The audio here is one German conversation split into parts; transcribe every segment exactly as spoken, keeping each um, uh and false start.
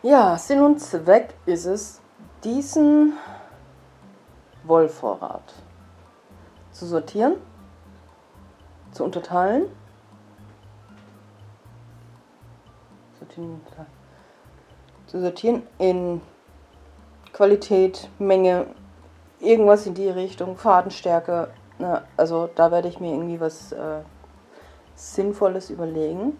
Ja, Sinn und Zweck ist es, diesen Wollvorrat zu sortieren, zu unterteilen. Sortieren, zu sortieren in Qualität, Menge, irgendwas in die Richtung, Fadenstärke. Na, also da werde ich mir irgendwie was äh, Sinnvolles überlegen.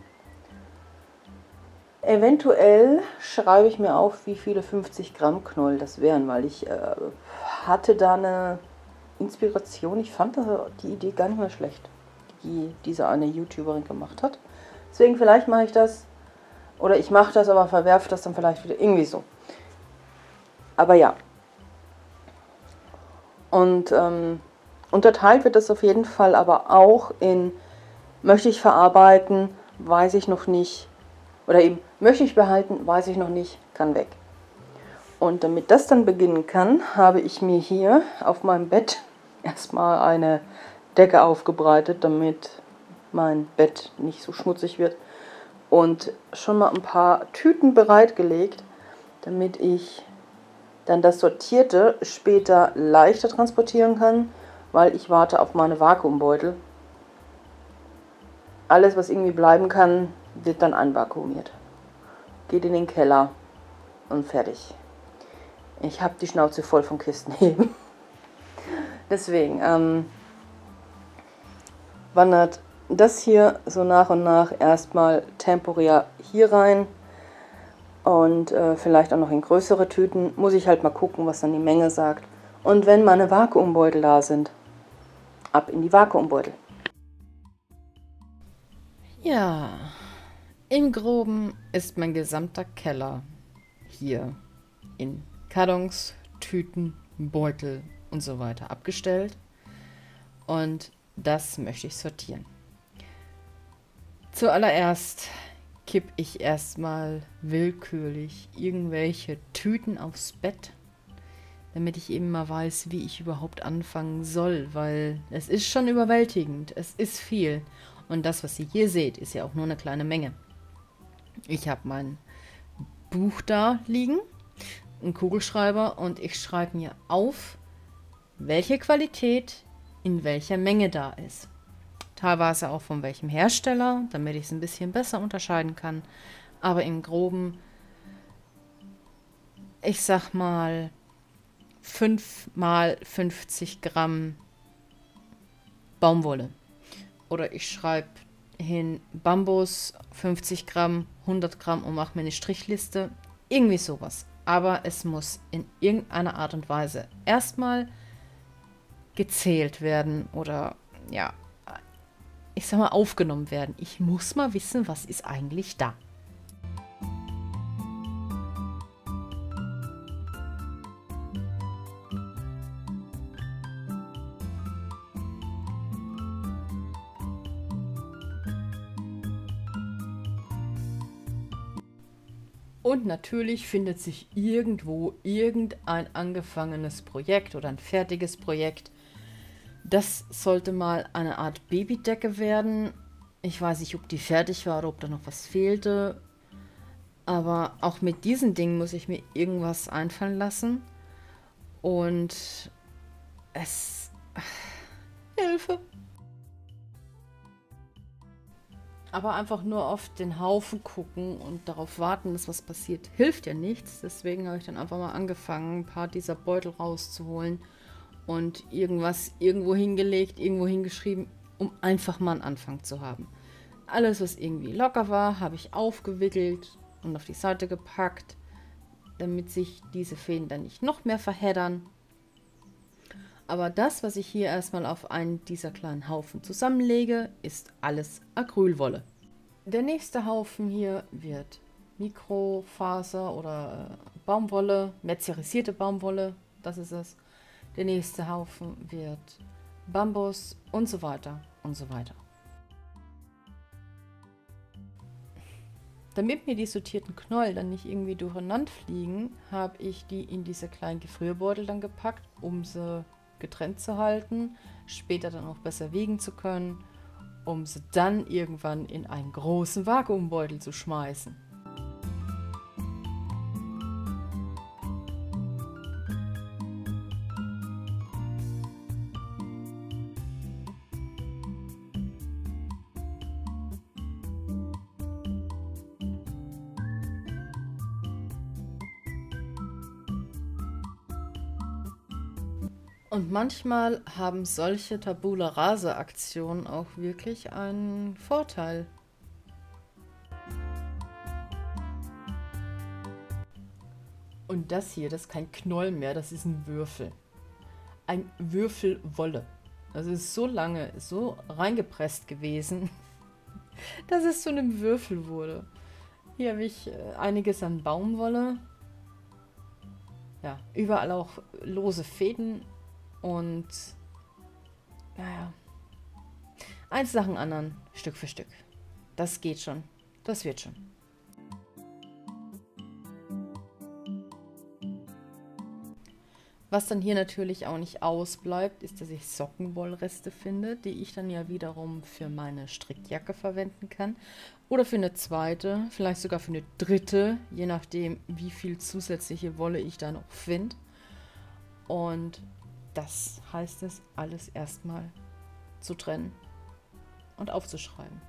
Eventuell schreibe ich mir auf, wie viele fünfzig Gramm Knoll das wären, weil ich äh, hatte da eine Inspiration. Ich fand die Idee gar nicht mehr schlecht, die diese eine YouTuberin gemacht hat. Deswegen vielleicht mache ich das, oder ich mache das, aber verwerfe das dann vielleicht wieder, irgendwie so. Aber ja. Und ähm, unterteilt wird das auf jeden Fall aber auch in, möchte ich verarbeiten, weiß ich noch nicht, oder eben, möchte ich behalten, weiß ich noch nicht, kann weg. Und damit das dann beginnen kann, habe ich mir hier auf meinem Bett erstmal eine Decke aufgebreitet, damit mein Bett nicht so schmutzig wird. Und schon mal ein paar Tüten bereitgelegt, damit ich dann das Sortierte später leichter transportieren kann, weil ich warte auf meine Vakuumbeutel. Alles, was irgendwie bleiben kann, wird dann einvakuumiert. Geht in den Keller und fertig. Ich habe die Schnauze voll von Kisten heben. Deswegen ähm, wandert das hier so nach und nach erstmal temporär hier rein. Und äh, vielleicht auch noch in größere Tüten. Muss ich halt mal gucken, was dann die Menge sagt. Und wenn meine Vakuumbeutel da sind, ab in die Vakuumbeutel. Ja, im Groben ist mein gesamter Keller hier in Kartons, Tüten, Beutel und so weiter abgestellt. Und das möchte ich sortieren. Zuallererst kipp ich erstmal willkürlich irgendwelche Tüten aufs Bett, damit ich eben mal weiß, wie ich überhaupt anfangen soll, weil es ist schon überwältigend, es ist viel. Und das, was ihr hier seht, ist ja auch nur eine kleine Menge. Ich habe mein Buch da liegen, einen Kugelschreiber, und ich schreibe mir auf, welche Qualität in welcher Menge da ist. Teilweise auch von welchem Hersteller, damit ich es ein bisschen besser unterscheiden kann. Aber im Groben, ich sag mal, fünf mal fünfzig Gramm Baumwolle. Oder ich schreibe hin Bambus, fünfzig Gramm, hundert Gramm und mache mir eine Strichliste. Irgendwie sowas. Aber es muss in irgendeiner Art und Weise erstmal gezählt werden oder, ja, ich sag mal, aufgenommen werden. Ich muss mal wissen, was ist eigentlich da. Und natürlich findet sich irgendwo irgendein angefangenes Projekt oder ein fertiges Projekt. Das sollte mal eine Art Babydecke werden. Ich weiß nicht, ob die fertig war oder ob da noch was fehlte. Aber auch mit diesen Dingen muss ich mir irgendwas einfallen lassen. Und es... Hilfe! Aber einfach nur auf den Haufen gucken und darauf warten, dass was passiert, hilft ja nichts. Deswegen habe ich dann einfach mal angefangen, ein paar dieser Beutel rauszuholen und irgendwas irgendwo hingelegt, irgendwo hingeschrieben, um einfach mal einen Anfang zu haben. Alles, was irgendwie locker war, habe ich aufgewickelt und auf die Seite gepackt, damit sich diese Fäden dann nicht noch mehr verheddern. Aber das, was ich hier erstmal auf einen dieser kleinen Haufen zusammenlege, ist alles Acrylwolle. Der nächste Haufen hier wird Mikrofaser oder Baumwolle, merzerisierte Baumwolle, das ist es. Der nächste Haufen wird Bambus und so weiter und so weiter. Damit mir die sortierten Knollen dann nicht irgendwie durcheinander fliegen, habe ich die in diese kleinen Gefrierbeutel dann gepackt, um sie getrennt zu halten, später dann auch besser wiegen zu können, um sie dann irgendwann in einen großen Vakuumbeutel zu schmeißen. Und manchmal haben solche Tabula Rasa Aktionen auch wirklich einen Vorteil. Und das hier, das ist kein Knoll mehr, das ist ein Würfel. Ein Würfel Wolle. Das ist so lange, so reingepresst gewesen, dass es zu einem Würfel wurde. Hier habe ich einiges an Baumwolle. Ja, überall auch lose Fäden und naja, eins nach dem anderen, Stück für Stück. Das geht schon, das wird schon. Was dann hier natürlich auch nicht ausbleibt, ist, dass ich Sockenwollreste finde, die ich dann ja wiederum für meine Strickjacke verwenden kann. Oder für eine zweite, vielleicht sogar für eine dritte, je nachdem, wie viel zusätzliche Wolle ich da noch finde. Und das heißt es, alles erstmal zu trennen und aufzuschreiben.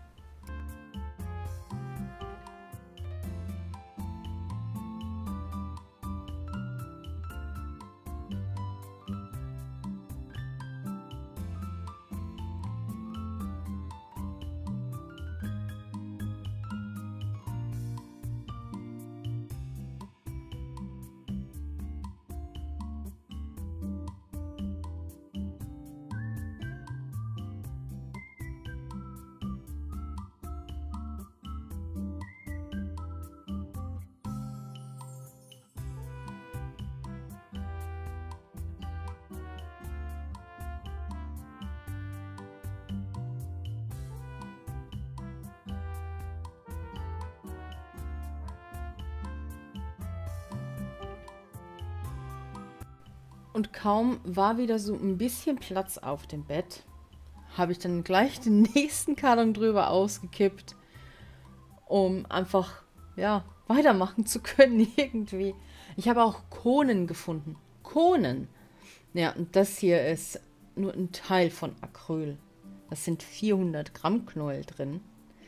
Und kaum war wieder so ein bisschen Platz auf dem Bett, habe ich dann gleich den nächsten Karton drüber ausgekippt, um einfach, ja, weitermachen zu können irgendwie. Ich habe auch Kohnen gefunden. Kohnen! Ja, und das hier ist nur ein Teil von Acryl. Das sind vierhundert Gramm Knäuel drin.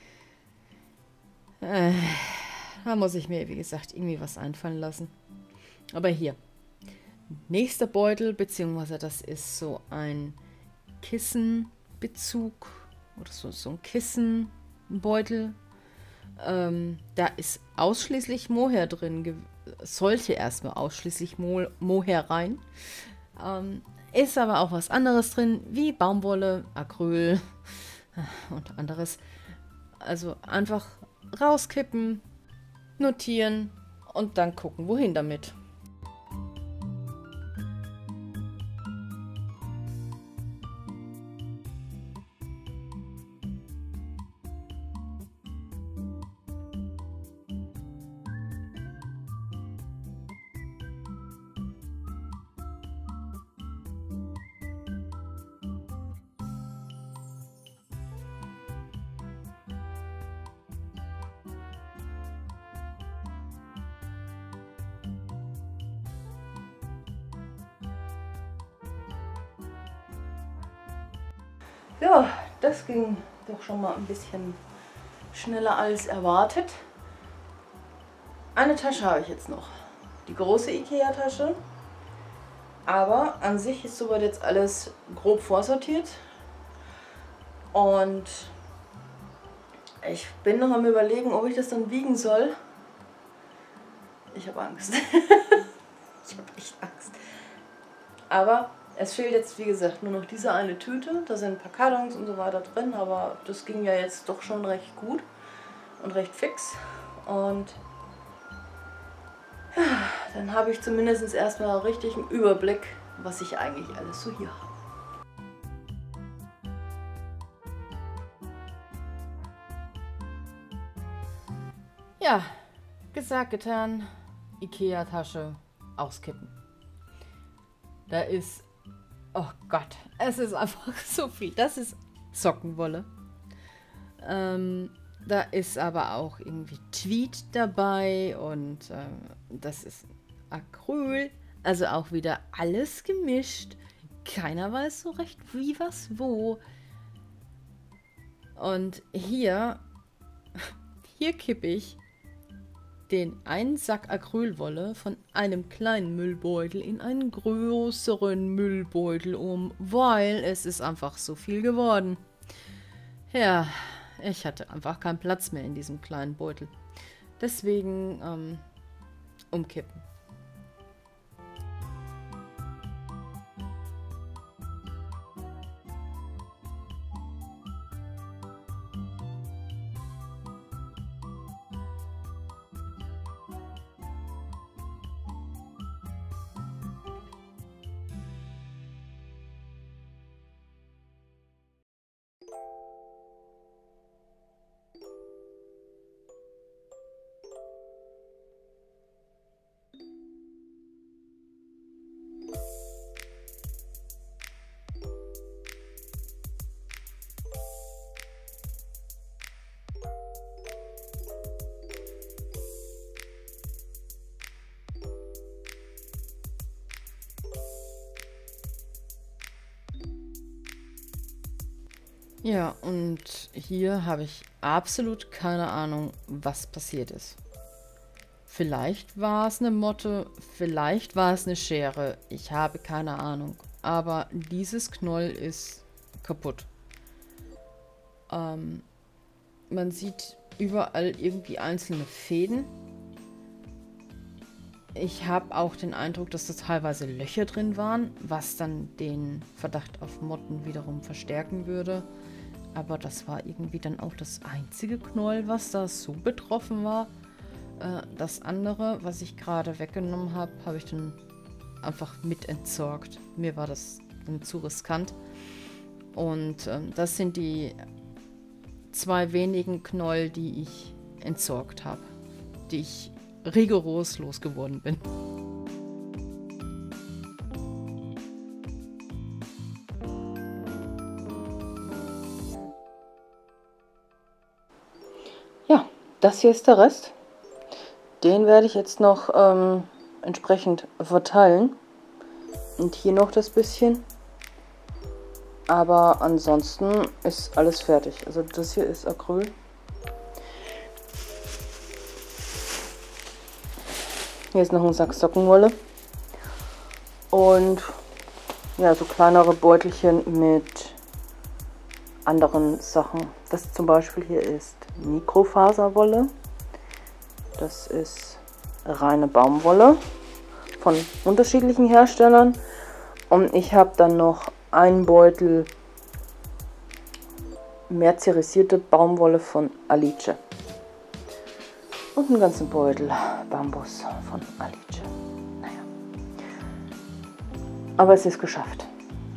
Äh, da muss ich mir, wie gesagt, irgendwie was einfallen lassen. Aber hier. Nächster Beutel, beziehungsweise das ist so ein Kissenbezug oder so, so ein Kissenbeutel. Ähm, da ist ausschließlich Mohair drin, sollte erstmal ausschließlich Mo Mohair rein. Ähm, ist aber auch was anderes drin, wie Baumwolle, Acryl und anderes. Also einfach rauskippen, notieren und dann gucken, wohin damit. Ja, das ging doch schon mal ein bisschen schneller als erwartet. Eine Tasche habe ich jetzt noch. Die große Ikea-Tasche. Aber an sich ist soweit jetzt alles grob vorsortiert. Und ich bin noch am Überlegen, ob ich das dann wiegen soll. Ich habe Angst. Ich habe echt Angst. Aber es fehlt jetzt, wie gesagt, nur noch diese eine Tüte. Da sind ein paar Kartons und so weiter drin, aber das ging ja jetzt doch schon recht gut und recht fix. Und ja, dann habe ich zumindest erstmal richtig einen Überblick, was ich eigentlich alles so hier habe. Ja, gesagt, getan. Ikea-Tasche auskippen. Da ist, oh Gott, es ist einfach so viel. Das ist Sockenwolle. Ähm, da ist aber auch irgendwie Tweed dabei und äh, das ist Acryl. Also auch wieder alles gemischt. Keiner weiß so recht, wie, was, wo. Und hier, hier kippe ich den einen Sack Acrylwolle von einem kleinen Müllbeutel in einen größeren Müllbeutel um, weil es ist einfach so viel geworden. Ja, ich hatte einfach keinen Platz mehr in diesem kleinen Beutel. Deswegen ähm, umkippen. Ja, und hier habe ich absolut keine Ahnung, was passiert ist. Vielleicht war es eine Motte, vielleicht war es eine Schere. Ich habe keine Ahnung. Aber dieses Knoll ist kaputt. Ähm, man sieht überall irgendwie einzelne Fäden. Ich habe auch den Eindruck, dass da teilweise Löcher drin waren, was dann den Verdacht auf Motten wiederum verstärken würde. Aber das war irgendwie dann auch das einzige Knoll, was da so betroffen war. Äh, das andere, was ich gerade weggenommen habe, habe ich dann einfach mit entsorgt. Mir war das dann zu riskant. Und ähm, das sind die zwei wenigen Knoll, die ich entsorgt habe. Die ich rigoros losgeworden bin. Ja, das hier ist der Rest. Den werde ich jetzt noch ähm, entsprechend verteilen. Und hier noch das bisschen. Aber ansonsten ist alles fertig. Also das hier ist Acryl. Hier ist noch ein Sack Sockenwolle. Und ja, so kleinere Beutelchen mit anderen Sachen. Das zum Beispiel hier ist Mikrofaserwolle. Das ist reine Baumwolle von unterschiedlichen Herstellern. Und ich habe dann noch einen Beutel merzerisierte Baumwolle von Alice. Und einen ganzen Beutel Bambus von Alice. Naja. Aber es ist geschafft.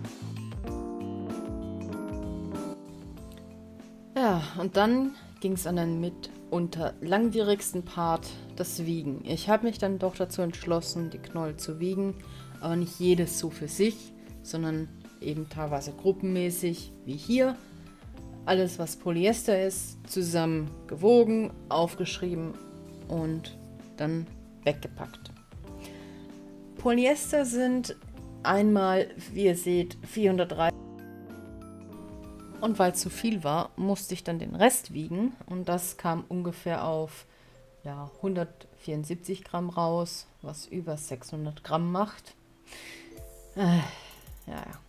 Ja, und dann ging es an den mitunter langwierigsten Part, das Wiegen. Ich habe mich dann doch dazu entschlossen, die Knoll zu wiegen, aber nicht jedes so für sich, sondern eben teilweise gruppenmäßig, wie hier. Alles, was Polyester ist, zusammen gewogen, aufgeschrieben und dann weggepackt. Polyester sind einmal, wie ihr seht, vierhundertdrei. Und weil es zu viel war, musste ich dann den Rest wiegen. Und das kam ungefähr auf ja, hundertvierundsiebzig Gramm raus, was über sechshundert Gramm macht. Äh, ja, ja.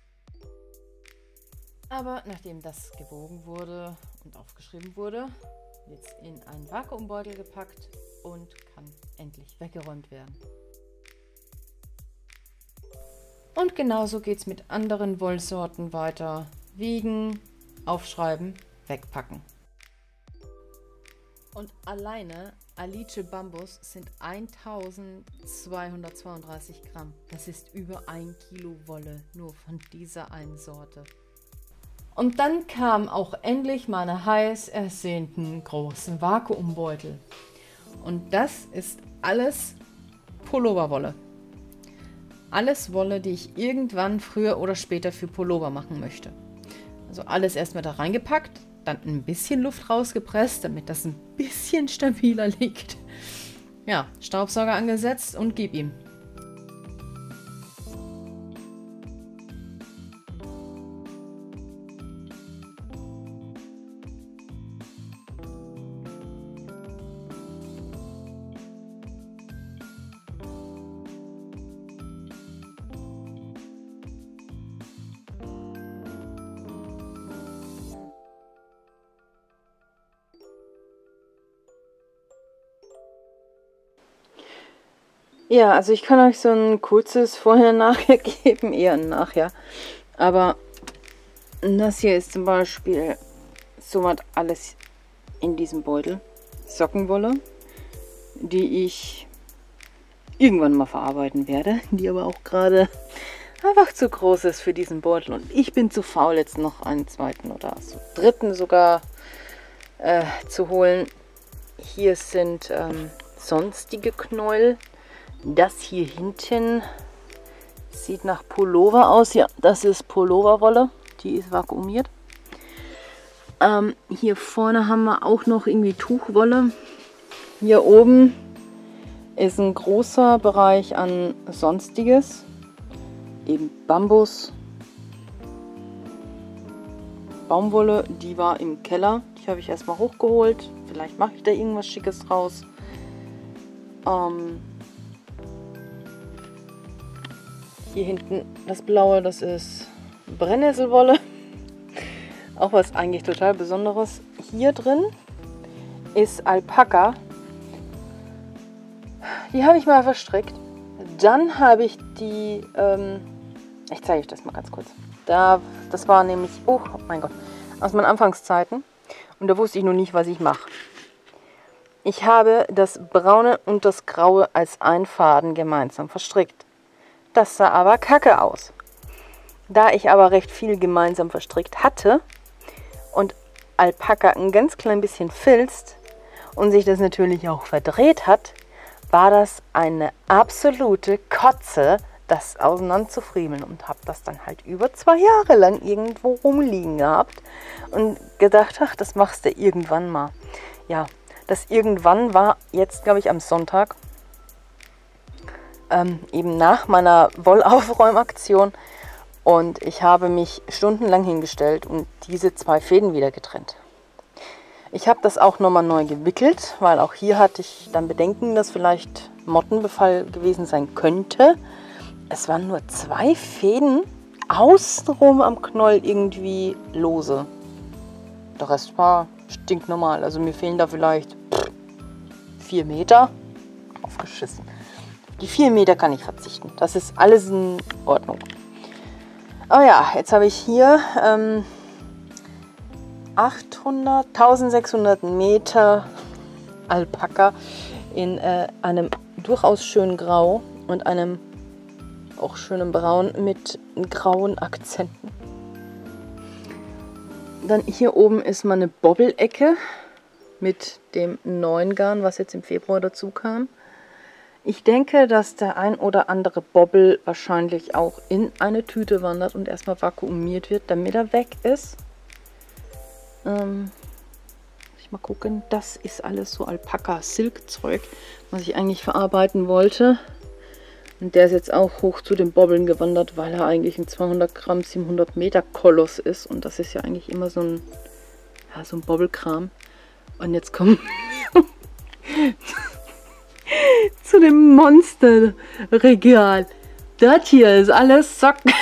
Aber nachdem das gewogen wurde und aufgeschrieben wurde, wird es in einen Vakuumbeutel gepackt und kann endlich weggeräumt werden. Und genauso geht es mit anderen Wollsorten weiter. Wiegen, aufschreiben, wegpacken. Und alleine Alice Bambus sind eintausendzweihundertzweiunddreißig Gramm. Das ist über ein Kilo Wolle, nur von dieser einen Sorte. Und dann kam auch endlich meine heiß ersehnten großen Vakuumbeutel. Und das ist alles Pulloverwolle. Alles Wolle, die ich irgendwann früher oder später für Pullover machen möchte. Also alles erstmal da reingepackt, dann ein bisschen Luft rausgepresst, damit das ein bisschen stabiler liegt. Ja, Staubsauger angesetzt und gib ihm. Ja, also ich kann euch so ein kurzes Vorher-Nachher geben, eher ein Nachher. Aber das hier ist zum Beispiel soweit alles in diesem Beutel. Sockenwolle, die ich irgendwann mal verarbeiten werde, die aber auch gerade einfach zu groß ist für diesen Beutel. Und ich bin zu faul, jetzt noch einen zweiten oder so dritten sogar äh, zu holen. Hier sind ähm, sonstige Knäuel. Das hier hinten sieht nach Pullover aus. Ja, das ist Pulloverwolle. Die ist vakuumiert. Ähm, hier vorne haben wir auch noch irgendwie Tuchwolle. Hier oben ist ein großer Bereich an Sonstiges. Eben Bambus. Baumwolle, die war im Keller. Die habe ich erstmal hochgeholt. Vielleicht mache ich da irgendwas Schickes draus. Ähm, hier hinten das Blaue, das ist Brennnesselwolle. Auch was eigentlich total Besonderes. Hier drin ist Alpaka. Die habe ich mal verstrickt. Dann habe ich die, ähm, ich zeige euch das mal ganz kurz. Da, das war nämlich, oh mein Gott, aus meinen Anfangszeiten. Und da wusste ich noch nicht, was ich mache. Ich habe das Braune und das Graue als ein Faden gemeinsam verstrickt. Das sah aber kacke aus. Da ich aber recht viel gemeinsam verstrickt hatte und Alpaka ein ganz klein bisschen filzt und sich das natürlich auch verdreht hat, war das eine absolute Kotze, das auseinander zu friemeln, und habe das dann halt über zwei Jahre lang irgendwo rumliegen gehabt und gedacht, ach, das machst du irgendwann mal. Ja, das irgendwann war jetzt, glaube ich, am Sonntag, ähm, eben nach meiner Wollaufräumaktion, und ich habe mich stundenlang hingestellt und diese zwei Fäden wieder getrennt. Ich habe das auch nochmal neu gewickelt, weil auch hier hatte ich dann Bedenken, dass vielleicht Mottenbefall gewesen sein könnte. Es waren nur zwei Fäden außenrum am Knoll irgendwie lose. Der Rest war stinknormal. Also mir fehlen da vielleicht pff, vier Meter. Aufgeschissen. Die vier Meter kann ich verzichten. Das ist alles in Ordnung. Oh ja, jetzt habe ich hier ähm, achthundert, eintausendsechshundert Meter Alpaka in äh, einem durchaus schönen Grau und einem auch schönen Braun mit grauen Akzenten. Dann hier oben ist meine Bobbelecke mit dem neuen Garn, was jetzt im Februar dazu kam. Ich denke, dass der ein oder andere Bobbel wahrscheinlich auch in eine Tüte wandert und erstmal vakuumiert wird, damit er weg ist. Ähm, ich mal gucken, das ist alles so Alpaka-Silk-Zeug, was ich eigentlich verarbeiten wollte. Und der ist jetzt auch hoch zu den Bobbeln gewandert, weil er eigentlich ein zweihundert Gramm, siebenhundert Meter Koloss ist. Und das ist ja eigentlich immer so ein, ja, so ein Bobbelkram. Und jetzt kommen wir zu dem Monsterregal. Das hier ist alles Socken.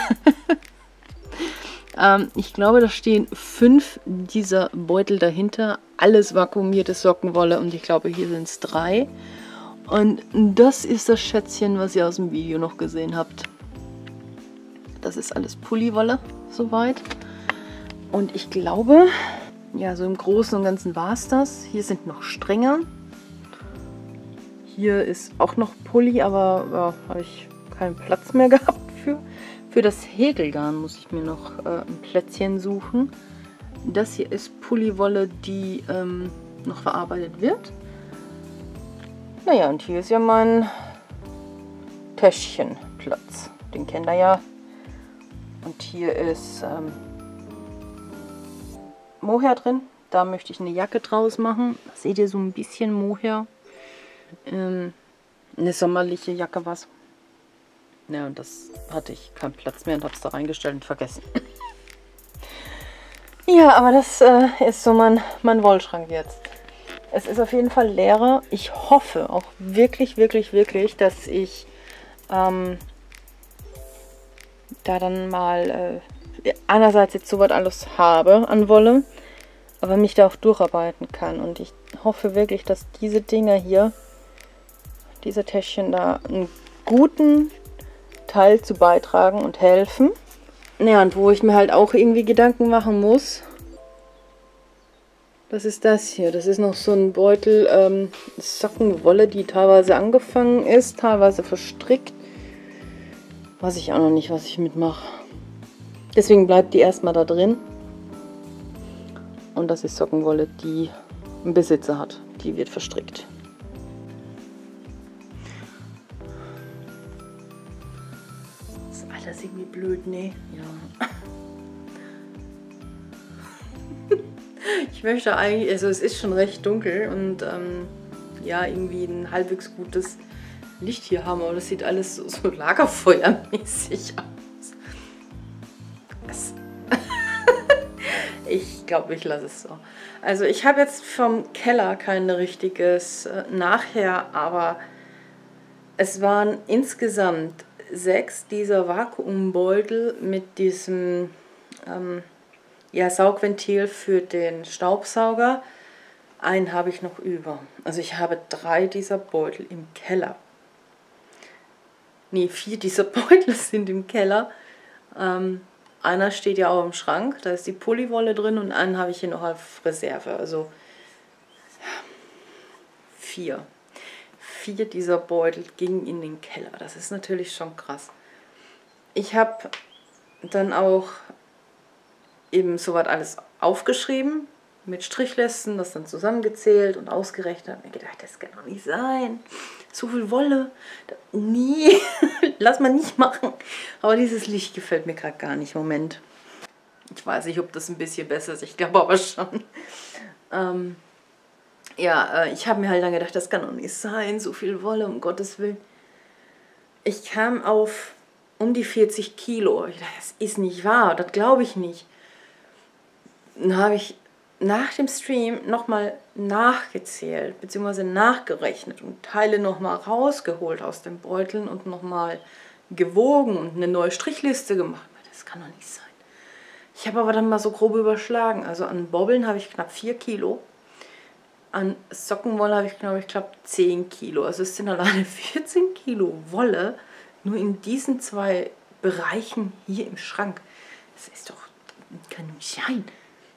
ähm, ich glaube, da stehen fünf dieser Beutel dahinter. Alles vakuumierte Sockenwolle, und ich glaube, hier sind es drei. Und das ist das Schätzchen, was ihr aus dem Video noch gesehen habt. Das ist alles Pulliwolle, soweit. Und ich glaube, ja, so im Großen und Ganzen war es das. Hier sind noch Stränge. Hier ist auch noch Pulli, aber ja, habe ich keinen Platz mehr gehabt für. Für das Häkelgarn muss ich mir noch äh, ein Plätzchen suchen. Das hier ist Pulliwolle, die ähm, noch verarbeitet wird. Naja, und hier ist ja mein Täschchenplatz. Den kennt ihr ja. Und hier ist ähm, Mohair drin. Da möchte ich eine Jacke draus machen. Da seht ihr so ein bisschen Mohair. Ähm, eine sommerliche Jacke was. Ja, und das hatte ich keinen Platz mehr und habe es da reingestellt und vergessen. Ja, aber das äh, ist so mein, mein Wollschrank jetzt. Es ist auf jeden Fall leerer. Ich hoffe auch wirklich, wirklich, wirklich, dass ich ähm, da dann mal äh, einerseits jetzt soweit alles habe an Wolle, aber mich da auch durcharbeiten kann. Und ich hoffe wirklich, dass diese Dinger hier, diese Täschchen da, einen guten Teil zu beitragen und helfen. Naja, und wo ich mir halt auch irgendwie Gedanken machen muss, das ist das hier. Das ist noch so ein Beutel ähm, Sockenwolle, die teilweise angefangen ist, teilweise verstrickt. Weiß ich auch noch nicht, was ich mitmache. Deswegen bleibt die erstmal da drin. Und das ist Sockenwolle, die einen Besitzer hat. Die wird verstrickt. Das ist alles irgendwie blöd, ne? Ja. Ich möchte eigentlich, also es ist schon recht dunkel und ähm, ja, irgendwie ein halbwegs gutes Licht hier haben, aber das sieht alles so, so lagerfeuermäßig aus. Es ich glaube, ich lasse es so. Also ich habe jetzt vom Keller kein richtiges äh, Nachher, aber es waren insgesamt sechs dieser Vakuumbeutel mit diesem ähm, ja, Saugventil für den Staubsauger. Einen habe ich noch über. Also ich habe drei dieser Beutel im Keller. Nee, vier dieser Beutel sind im Keller. Ähm, einer steht ja auch im Schrank, da ist die Polywolle drin und einen habe ich hier noch auf Reserve. Also vier. Vier dieser Beutel gingen in den Keller. Das ist natürlich schon krass. Ich habe dann auch eben soweit alles aufgeschrieben, mit Strichlisten, das dann zusammengezählt und ausgerechnet. Habe mir gedacht, das kann doch nicht sein. So viel Wolle. Nie. Lass mal nicht machen. Aber dieses Licht gefällt mir gerade gar nicht im Moment. Ich weiß nicht, ob das ein bisschen besser ist. Ich glaube aber schon. Ähm, ja, äh, ich habe mir halt dann gedacht, das kann doch nicht sein. So viel Wolle, um Gottes Willen. Ich kam auf um die vierzig Kilo. Ich dachte, das ist nicht wahr. Das glaube ich nicht. Dann habe ich nach dem Stream nochmal nachgezählt, beziehungsweise nachgerechnet und Teile nochmal rausgeholt aus den Beuteln und nochmal gewogen und eine neue Strichliste gemacht. Das kann doch nicht sein. Ich habe aber dann mal so grob überschlagen. Also an Bobbeln habe ich knapp vier Kilo. An Sockenwolle habe ich, glaube ich, knapp zehn Kilo. Also es sind alleine vierzehn Kilo Wolle nur in diesen zwei Bereichen hier im Schrank. Das ist doch kein Schein.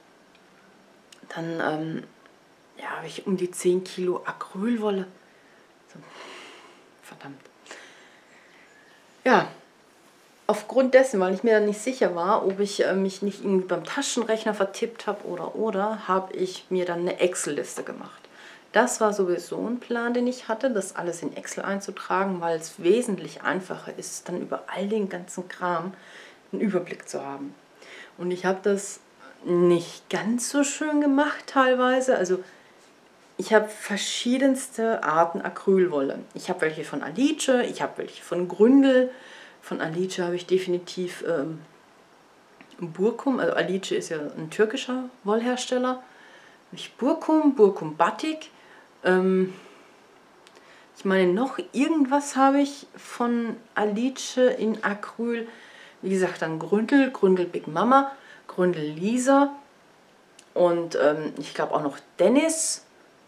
Dann ähm, ja, habe ich um die zehn Kilo Acrylwolle. So, verdammt. Ja, aufgrund dessen, weil ich mir dann nicht sicher war, ob ich äh, mich nicht irgendwie beim Taschenrechner vertippt habe oder oder, habe ich mir dann eine Excel-Liste gemacht. Das war sowieso ein Plan, den ich hatte, das alles in Excel einzutragen, weil es wesentlich einfacher ist, dann über all den ganzen Kram einen Überblick zu haben. Und ich habe das nicht ganz so schön gemacht teilweise. Also ich habe verschiedenste Arten Acrylwolle. Ich habe welche von Alice, ich habe welche von Gründel. Von Alice habe ich definitiv ähm, Burkum. Also Alice ist ja ein türkischer Wollhersteller. Habe ich Burkum, Burkum Batik. Ähm, ich meine, noch irgendwas habe ich von Alice in Acryl. Wie gesagt, dann Gründel, Gründel Big Mama, Gründel Lisa und ähm, ich glaube auch noch Dennis.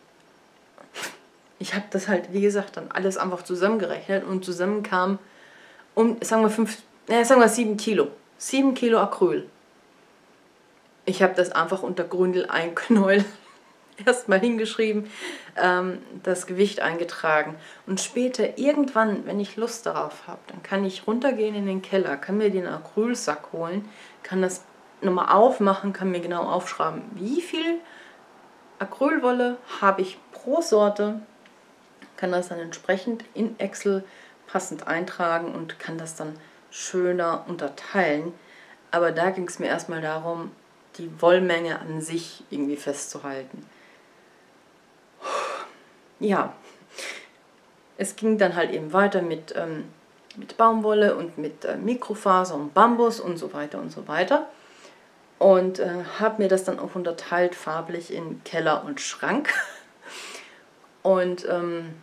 Ich habe das halt, wie gesagt, dann alles einfach zusammengerechnet und zusammen kam um, sagen wir, fünf, äh, sagen wir sieben Kilo. sieben Kilo Acryl. Ich habe das einfach unter Gründel ein Knäuel erstmal hingeschrieben, ähm, das Gewicht eingetragen. Und später, irgendwann, wenn ich Lust darauf habe, dann kann ich runtergehen in den Keller, kann mir den Acrylsack holen, kann das nochmal aufmachen, kann mir genau aufschreiben, wie viel Acrylwolle habe ich pro Sorte, kann das dann entsprechend in Excel passend eintragen und kann das dann schöner unterteilen. Aber da ging es mir erstmal darum, die Wollmenge an sich irgendwie festzuhalten. Ja, es ging dann halt eben weiter mit, ähm, mit Baumwolle und mit äh, Mikrofaser und Bambus und so weiter und so weiter. Und äh, habe mir das dann auch unterteilt farblich in Keller und Schrank. Und ähm,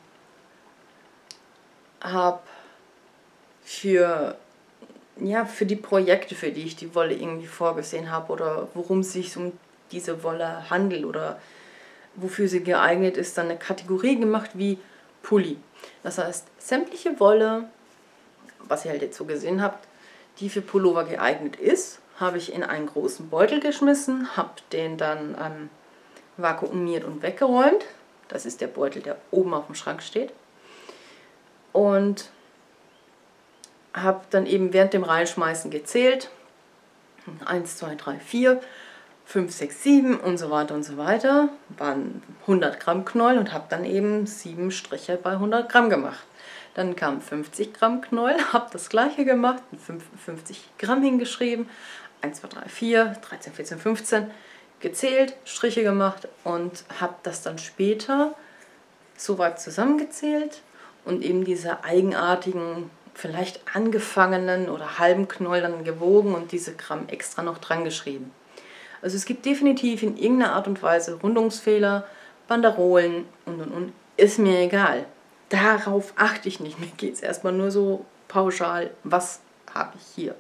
habe für, ja, für die Projekte, für die ich die Wolle irgendwie vorgesehen habe oder worum es sich um diese Wolle handelt oder wofür sie geeignet ist, dann eine Kategorie gemacht wie Pulli. Das heißt, sämtliche Wolle, was ihr halt jetzt so gesehen habt, die für Pullover geeignet ist, habe ich in einen großen Beutel geschmissen, habe den dann ähm, vakuumiert und weggeräumt. Das ist der Beutel, der oben auf dem Schrank steht. Und habe dann eben während dem Reinschmeißen gezählt. eins, zwei, drei, vier, fünf, sechs, sieben und so weiter und so weiter. Waren hundert Gramm Knäuel und habe dann eben sieben Striche bei hundert Gramm gemacht. Dann kamen fünfzig Gramm Knäuel, habe das gleiche gemacht, fünfundfünfzig Gramm hingeschrieben. eins, zwei, drei, vier, dreizehn, vierzehn, fünfzehn gezählt, Striche gemacht und habe das dann später so weit zusammengezählt und eben diese eigenartigen, vielleicht angefangenen oder halben Knäuel dann gewogen und diese Gramm extra noch dran geschrieben. Also es gibt definitiv in irgendeiner Art und Weise Rundungsfehler, Banderolen und und und. Ist mir egal. Darauf achte ich nicht. Mir geht es erstmal nur so pauschal, was habe ich hier.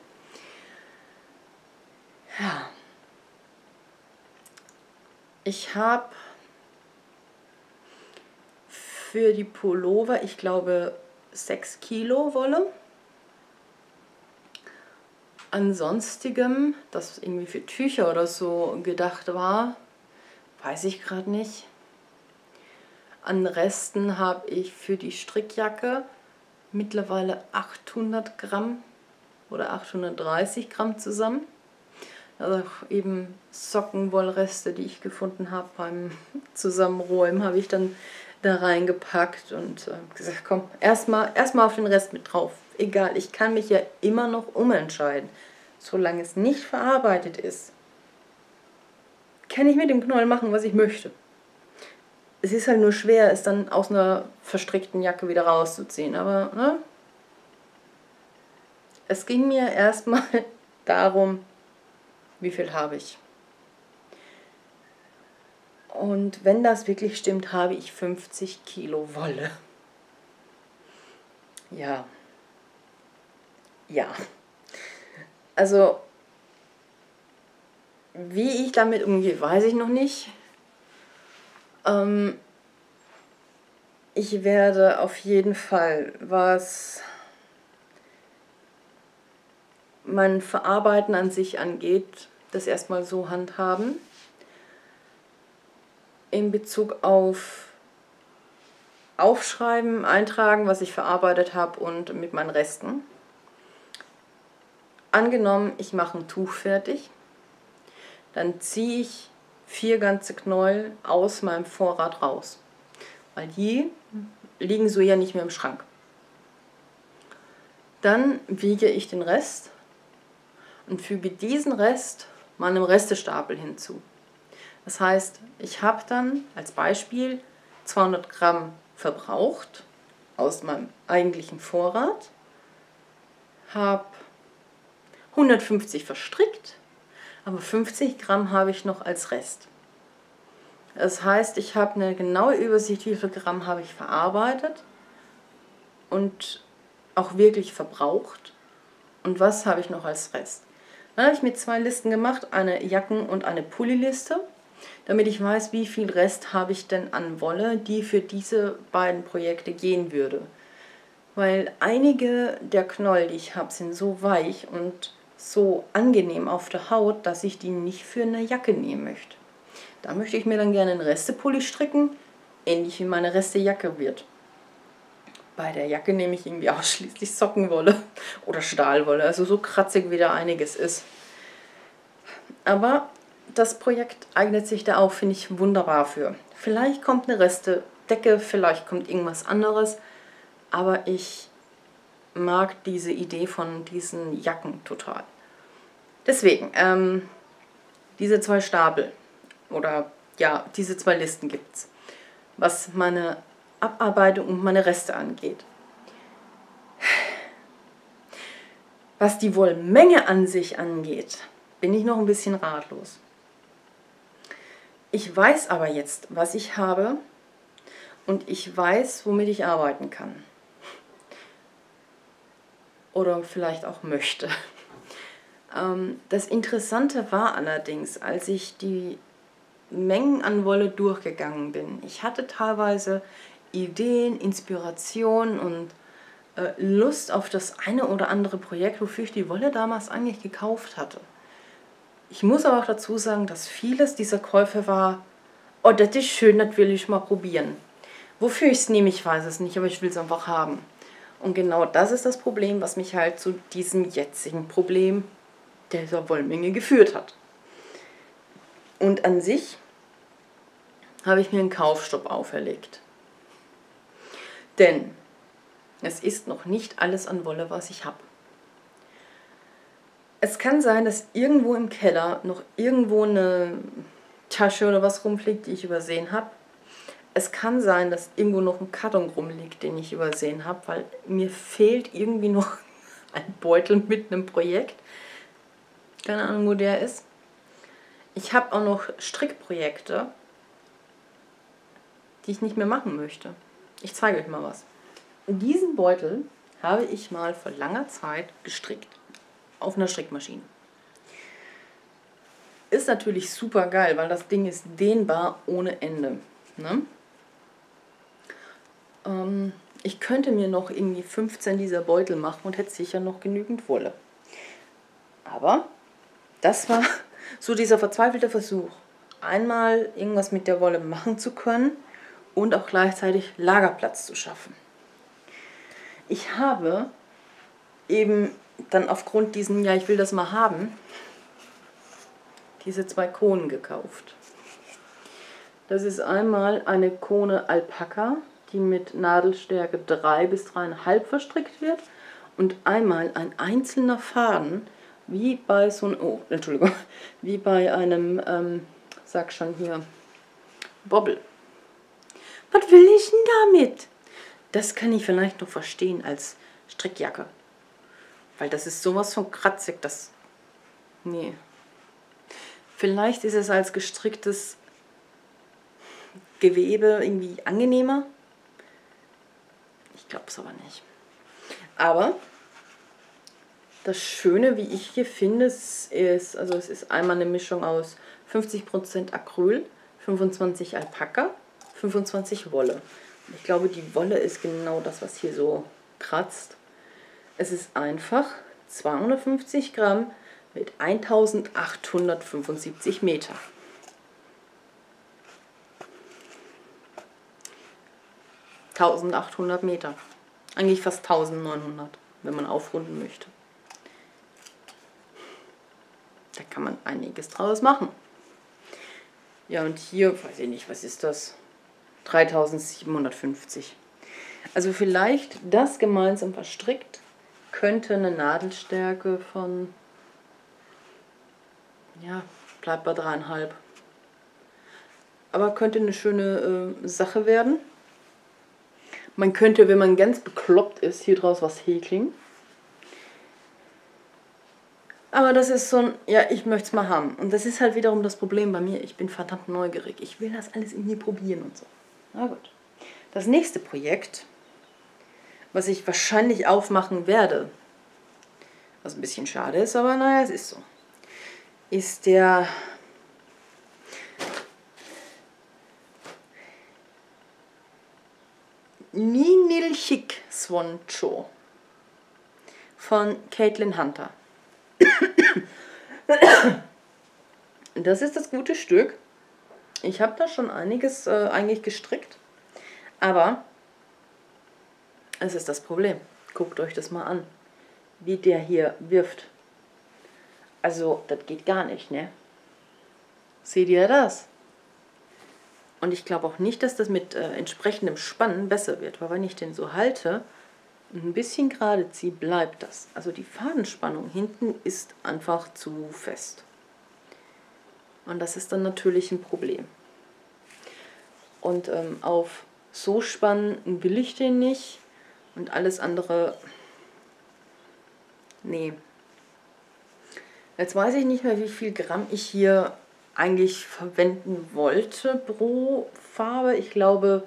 Ja. Ich habe für die Pullover, ich glaube, sechs Kilo Wolle. Ansonstigem, das irgendwie für Tücher oder so gedacht war, weiß ich gerade nicht. An Resten habe ich für die Strickjacke mittlerweile achthundert Gramm oder achthundertdreißig Gramm zusammen. Also eben Sockenwollreste, die ich gefunden habe beim Zusammenräumen, habe ich dann da reingepackt und äh, gesagt, komm, erstmal erstmal auf den Rest mit drauf. Egal, ich kann mich ja immer noch umentscheiden. Solange es nicht verarbeitet ist, kann ich mit dem Knäuel machen, was ich möchte. Es ist halt nur schwer, es dann aus einer verstrickten Jacke wieder rauszuziehen. Aber ne? Es ging mir erstmal darum, wie viel habe ich. Und wenn das wirklich stimmt, habe ich fünfzig Kilo Wolle. Ja. Ja. Also, wie ich damit umgehe, weiß ich noch nicht. Ähm, ich werde auf jeden Fall, was mein Verarbeiten an sich angeht, das erstmal so handhaben. In Bezug auf Aufschreiben, eintragen, was ich verarbeitet habe und mit meinen Resten. Angenommen, ich mache ein Tuch fertig, dann ziehe ich vier ganze Knäuel aus meinem Vorrat raus, weil die liegen so ja nicht mehr im Schrank. Dann wiege ich den Rest und füge diesen Rest meinem Restestapel hinzu. Das heißt, ich habe dann als Beispiel zweihundert Gramm verbraucht aus meinem eigentlichen Vorrat, habe hundertfünfzig verstrickt, aber fünfzig Gramm habe ich noch als Rest. Das heißt, ich habe eine genaue Übersicht, wie viel Gramm habe ich verarbeitet und auch wirklich verbraucht und was habe ich noch als Rest. Dann habe ich mir zwei Listen gemacht, eine Jacken- und eine Pulliliste, damit ich weiß, wie viel Rest habe ich denn an Wolle, die für diese beiden Projekte gehen würde. Weil einige der Knäuel, die ich habe, sind so weich und so angenehm auf der Haut, dass ich die nicht für eine Jacke nehmen möchte. Da möchte ich mir dann gerne einen Restepulli stricken, ähnlich wie meine Restejacke wird. Bei der Jacke nehme ich irgendwie ausschließlich Sockenwolle oder Stahlwolle, also so kratzig wie da einiges ist. Aber das Projekt eignet sich da auch, finde ich, wunderbar für. Vielleicht kommt eine Restedecke, vielleicht kommt irgendwas anderes, aber ich mag diese Idee von diesen Jacken total. Deswegen, ähm, diese zwei Stapel oder ja, diese zwei Listen gibt es, was meine Abarbeitung und meine Reste angeht. Was die Wollmenge an sich angeht, bin ich noch ein bisschen ratlos. Ich weiß aber jetzt, was ich habe und ich weiß, womit ich arbeiten kann. Oder vielleicht auch möchte. Das Interessante war allerdings, als ich die Mengen an Wolle durchgegangen bin. Ich hatte teilweise Ideen, Inspiration und äh, Lust auf das eine oder andere Projekt, wofür ich die Wolle damals eigentlich gekauft hatte. Ich muss aber auch dazu sagen, dass vieles dieser Käufe war, oh, das ist schön, das will ich mal probieren. Wofür ich es nehme, ich weiß es nicht, aber ich will es einfach haben. Und genau das ist das Problem, was mich halt zu diesem jetzigen Problem dieser Wollmenge geführt hat. Und an sich habe ich mir einen Kaufstopp auferlegt. Denn es ist noch nicht alles an Wolle, was ich habe. Es kann sein, dass irgendwo im Keller noch irgendwo eine Tasche oder was rumfliegt, die ich übersehen habe. Es kann sein, dass irgendwo noch ein Karton rumliegt, den ich übersehen habe, weil mir fehlt irgendwie noch ein Beutel mit einem Projekt. Keine Ahnung, wo der ist. Ich habe auch noch Strickprojekte, die ich nicht mehr machen möchte. Ich zeige euch mal was. Diesen Beutel habe ich mal vor langer Zeit gestrickt. Auf einer Strickmaschine. Ist natürlich super geil, weil das Ding ist dehnbar ohne Ende. Ne? Ähm, ich könnte mir noch irgendwie fünfzehn dieser Beutel machen und hätte sicher noch genügend Wolle. Aber das war so dieser verzweifelte Versuch, einmal irgendwas mit der Wolle machen zu können und auch gleichzeitig Lagerplatz zu schaffen. Ich habe eben dann aufgrund diesen, ja, ich will das mal haben, diese zwei Konen gekauft. Das ist einmal eine Kone Alpaka, die mit Nadelstärke drei bis drei Komma fünf verstrickt wird, und einmal ein einzelner Faden, wie bei so einem, oh, Entschuldigung, wie bei einem, ähm, sag schon hier, Bobbel. Was will ich denn damit? Das kann ich vielleicht noch verstehen als Strickjacke. Weil das ist sowas von kratzig, das... Nee. Vielleicht ist es als gestricktes Gewebe irgendwie angenehmer. Ich glaube es aber nicht. Aber das Schöne, wie ich hier finde, ist, also es ist einmal eine Mischung aus fünfzig Prozent Acryl, fünfundzwanzig Alpaka, fünfundzwanzig Wolle. Ich glaube, die Wolle ist genau das, was hier so kratzt. Es ist einfach zweihundertfünfzig Gramm mit eintausendachthundertfünfundsiebzig Meter. eintausendachthundert Meter. Eigentlich fast eintausendneunhundert, wenn man aufrunden möchte. Da kann man einiges draus machen. Ja, und hier, weiß ich nicht, was ist das? dreitausendsiebenhundertfünfzig. Also vielleicht das gemeinsam verstrickt könnte eine Nadelstärke von, ja, bleibt bei dreieinhalb. Aber könnte eine schöne äh, Sache werden. Man könnte, wenn man ganz bekloppt ist, hier draus was häkeln. Aber das ist so ein, ja, ich möchte es mal haben. Und das ist halt wiederum das Problem bei mir. Ich bin verdammt neugierig. Ich will das alles irgendwie probieren und so. Na gut. Das nächste Projekt, was ich wahrscheinlich aufmachen werde, was ein bisschen schade ist, aber naja, es ist so, ist der Minil Chic Swan Cho von Caitlin Hunter. Das ist das gute Stück. Ich habe da schon einiges äh, eigentlich gestrickt, aber es ist das Problem. Guckt euch das mal an, wie der hier wirft. Also, das geht gar nicht, ne? Seht ihr das? Und ich glaube auch nicht, dass das mit äh, entsprechendem Spannen besser wird, weil wenn ich den so halte und ein bisschen gerade ziehe, bleibt das. Also die Fadenspannung hinten ist einfach zu fest. Und das ist dann natürlich ein Problem. Und ähm, auf so spannen will ich den nicht. Und alles andere, nee. Jetzt weiß ich nicht mehr, wie viel Gramm ich hier eigentlich verwenden wollte pro Farbe. Ich glaube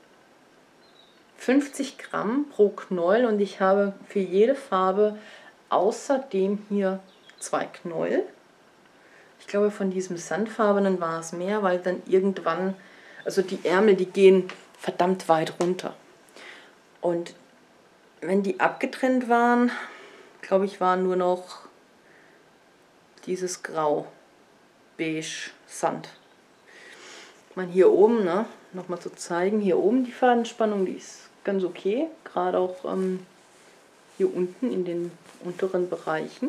fünfzig Gramm pro Knäuel, und ich habe für jede Farbe außerdem hier zwei Knäuel. Ich glaube, von diesem sandfarbenen war es mehr, weil dann irgendwann, also die Ärmel, die gehen verdammt weit runter. Und wenn die abgetrennt waren, glaube ich, war nur noch dieses Grau, Beige, Sand. Ich meine, hier oben, ne, nochmal zu zeigen, hier oben die Fadenspannung, die ist ganz okay, gerade auch ähm, hier unten in den unteren Bereichen.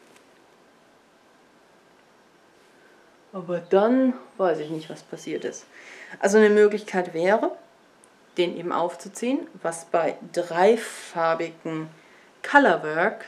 Aber dann weiß ich nicht, was passiert ist. Also eine Möglichkeit wäre, den eben aufzuziehen, was bei dreifarbigen Colorwork,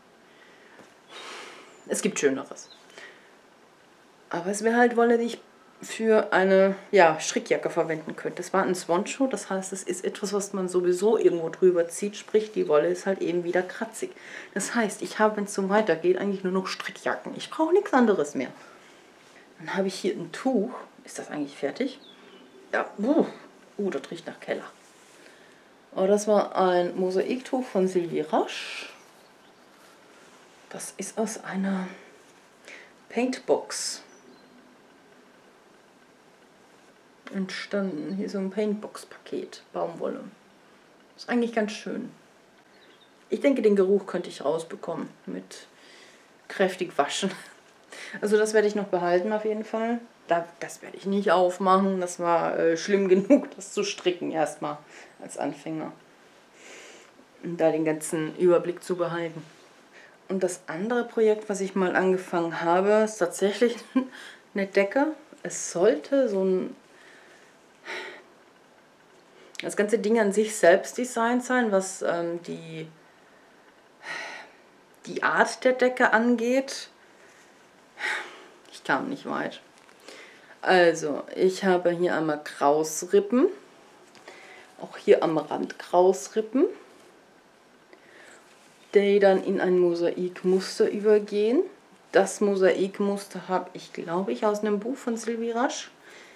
es gibt Schöneres. Aber es wäre halt Wolle, die ich für eine ja, Strickjacke verwenden könnte. Das war ein Swanshow, das heißt, es ist etwas, was man sowieso irgendwo drüber zieht, sprich die Wolle ist halt eben wieder kratzig. Das heißt, ich habe, wenn es so weitergeht, eigentlich nur noch Strickjacken. Ich brauche nichts anderes mehr. Dann habe ich hier ein Tuch. Ist das eigentlich fertig? Ja, uh, uh das riecht nach Keller. Aber das war ein Mosaiktuch von Sylvie Rasch. Das ist aus einer Paintbox entstanden. Hier so ein Paintbox-Paket, Baumwolle. Ist eigentlich ganz schön. Ich denke, den Geruch könnte ich rausbekommen mit kräftig waschen. Also das werde ich noch behalten auf jeden Fall. Das werde ich nicht aufmachen. Das war äh, schlimm genug, das zu stricken erstmal als Anfänger. Und da den ganzen Überblick zu behalten. Und das andere Projekt, was ich mal angefangen habe, ist tatsächlich eine Decke. Es sollte so ein... Das ganze Ding an sich selbst designt sein, was ähm, die, die Art der Decke angeht. Ich kam nicht weit. Also, ich habe hier einmal Krausrippen. Auch hier am Rand Krausrippen, die dann in ein Mosaikmuster übergehen. Das Mosaikmuster habe ich, glaube ich, aus einem Buch von Sylvie Rasch.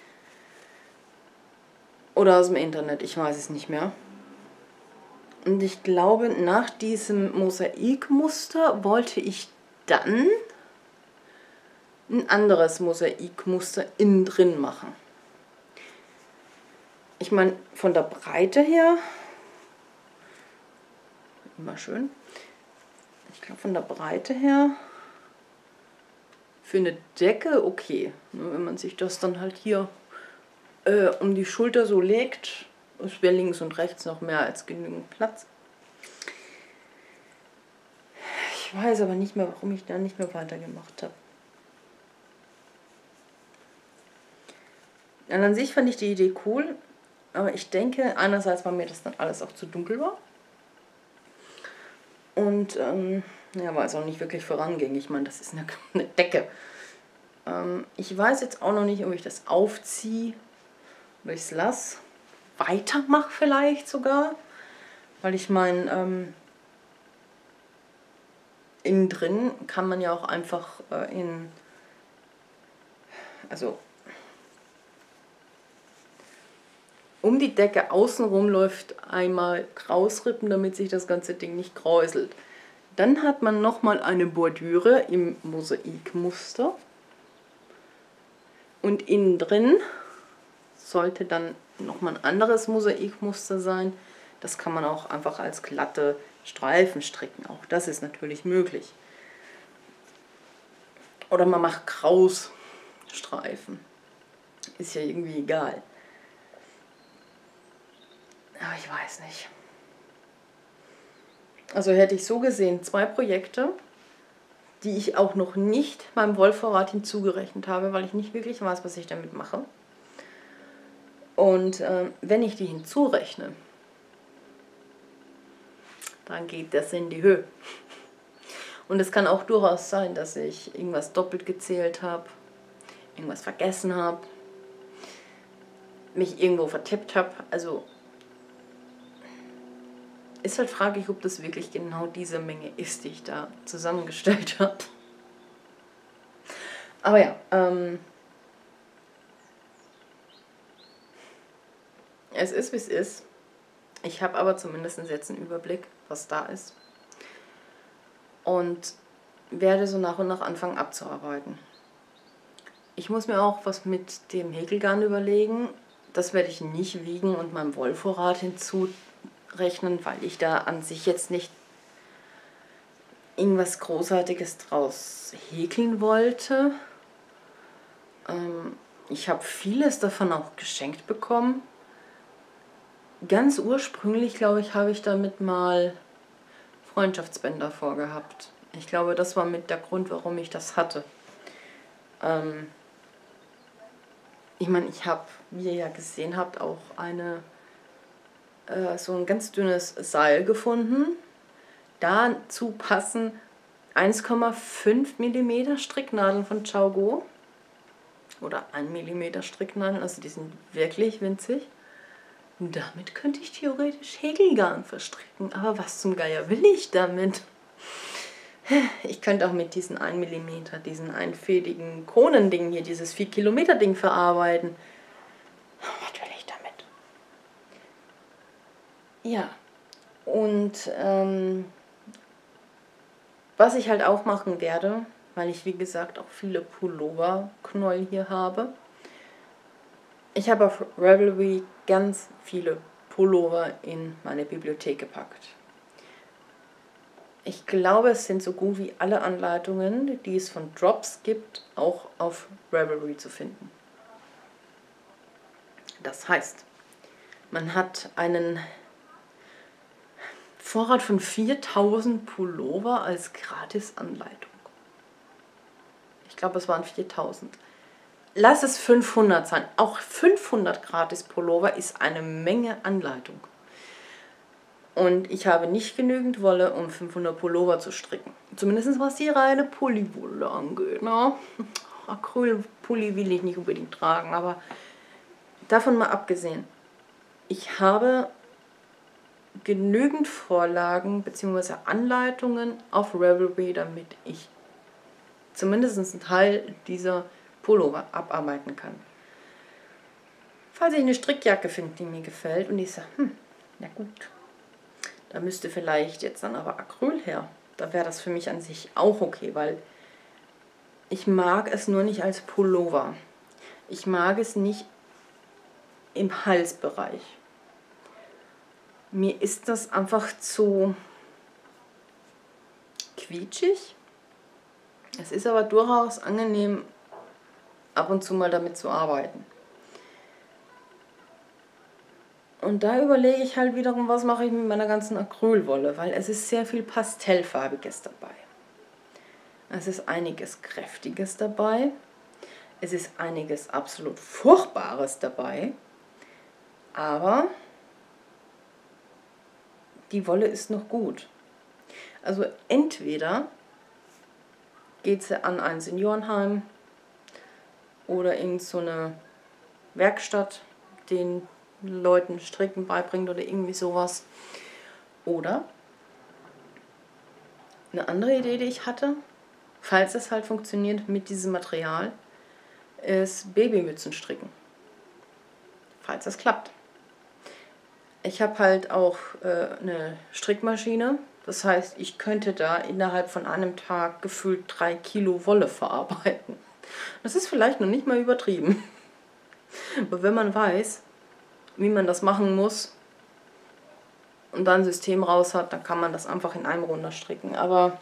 Oder aus dem Internet, ich weiß es nicht mehr. Und ich glaube, nach diesem Mosaikmuster wollte ich dann ein anderes Mosaikmuster innen drin machen. Ich meine, von der Breite her, immer schön, ich glaube von der Breite her, für eine Decke okay. Wenn man sich das dann halt hier äh, um die Schulter so legt, es wäre links und rechts noch mehr als genügend Platz. Ich weiß aber nicht mehr, warum ich da nicht mehr weitergemacht habe. Und an sich fand ich die Idee cool, aber ich denke, einerseits, weil mir das dann alles auch zu dunkel war. Und ähm, ja, weil es auch nicht wirklich voranging. Ich meine, das ist eine, eine Decke. Ähm, ich weiß jetzt auch noch nicht, ob ich das aufziehe, ob ich es lasse. Weitermache vielleicht sogar. Weil ich meine, ähm, innen drin kann man ja auch einfach äh, in... Also... Um die Decke außenrum läuft einmal Krausrippen, damit sich das ganze Ding nicht kräuselt. Dann hat man nochmal eine Bordüre im Mosaikmuster. Und innen drin sollte dann nochmal ein anderes Mosaikmuster sein. Das kann man auch einfach als glatte Streifen stricken. Auch das ist natürlich möglich. Oder man macht Krausstreifen. Ist ja irgendwie egal. Aber ich weiß nicht. Also hätte ich so gesehen zwei Projekte, die ich auch noch nicht meinem Wollvorrat hinzugerechnet habe, weil ich nicht wirklich weiß, was ich damit mache. Und äh, wenn ich die hinzurechne, dann geht das in die Höhe. Und es kann auch durchaus sein, dass ich irgendwas doppelt gezählt habe, irgendwas vergessen habe, mich irgendwo vertippt habe. Also ist halt fraglich, ob das wirklich genau diese Menge ist, die ich da zusammengestellt habe. Aber ja, ähm, es ist, wie es ist. Ich habe aber zumindest jetzt einen Überblick, was da ist. Und werde so nach und nach anfangen abzuarbeiten. Ich muss mir auch was mit dem Häkelgarn überlegen. das werde ich nicht wiegen und meinem Wollvorrat hinzurechnen, weil ich da an sich jetzt nicht irgendwas Großartiges draus häkeln wollte. Ähm, ich habe vieles davon auch geschenkt bekommen. Ganz ursprünglich, glaube ich, habe ich damit mal Freundschaftsbänder vorgehabt. Ich glaube, das war mit der Grund, warum ich das hatte. Ähm, ich meine, ich habe, wie ihr ja gesehen habt, auch eine äh, so ein ganz dünnes Seil gefunden. Dazu passen eins Komma fünf Millimeter Stricknadeln von ChiaoGo. Oder ein Millimeter Stricknadeln, also die sind wirklich winzig. Und damit könnte ich theoretisch Häkelgarn verstricken. Aber was zum Geier will ich damit? Ich könnte auch mit diesen ein Millimeter, diesen einfädigen Kronending hier, dieses vier Kilometer Ding verarbeiten. Was will ich damit? Ja, und ähm, was ich halt auch machen werde, weil ich wie gesagt auch viele Pullover-Knäuel hier habe. Ich habe auf Ravelry ganz viele Pullover in meine Bibliothek gepackt. Ich glaube, es sind so gut wie alle Anleitungen, die es von Drops gibt, auch auf Ravelry zu finden. Das heißt, man hat einen Vorrat von viertausend Pullover als Gratis-Anleitung. Ich glaube, es waren viertausend. Lass es fünfhundert sein. Auch fünfhundert Gratis-Pullover ist eine Menge Anleitung. Und ich habe nicht genügend Wolle, um fünfhundert Pullover zu stricken. Zumindest was die reine Pulliwolle angeht. Ne? Acrylpulli will ich nicht unbedingt tragen, aber davon mal abgesehen. Ich habe genügend Vorlagen bzw. Anleitungen auf Ravelry, damit ich zumindest einen Teil dieser Pullover abarbeiten kann. Falls ich eine Strickjacke finde, die mir gefällt und ich sage, hm, na gut, da müsste vielleicht jetzt dann aber Acryl her. Da wäre das für mich an sich auch okay, weil ich mag es nur nicht als Pullover. Ich mag es nicht im Halsbereich. Mir ist das einfach zu quietschig. Es ist aber durchaus angenehm, ab und zu mal damit zu arbeiten. Und da überlege ich halt wiederum, was mache ich mit meiner ganzen Acrylwolle, weil es ist sehr viel Pastellfarbiges dabei. Es ist einiges Kräftiges dabei. Es ist einiges absolut Furchtbares dabei. Aber die Wolle ist noch gut. Also entweder geht sie an ein Seniorenheim oder in so eine Werkstatt, den Leuten Stricken beibringt oder irgendwie sowas. Oder eine andere Idee, die ich hatte, falls es halt funktioniert mit diesem Material, ist Babymützen stricken. Falls das klappt. Ich habe halt auch äh, eine Strickmaschine. Das heißt, ich könnte da innerhalb von einem Tag gefühlt drei Kilo Wolle verarbeiten. Das ist vielleicht noch nicht mal übertrieben. Aber wenn man weiß, wie man das machen muss und dann ein System raus hat, dann kann man das einfach in einem runter stricken. Aber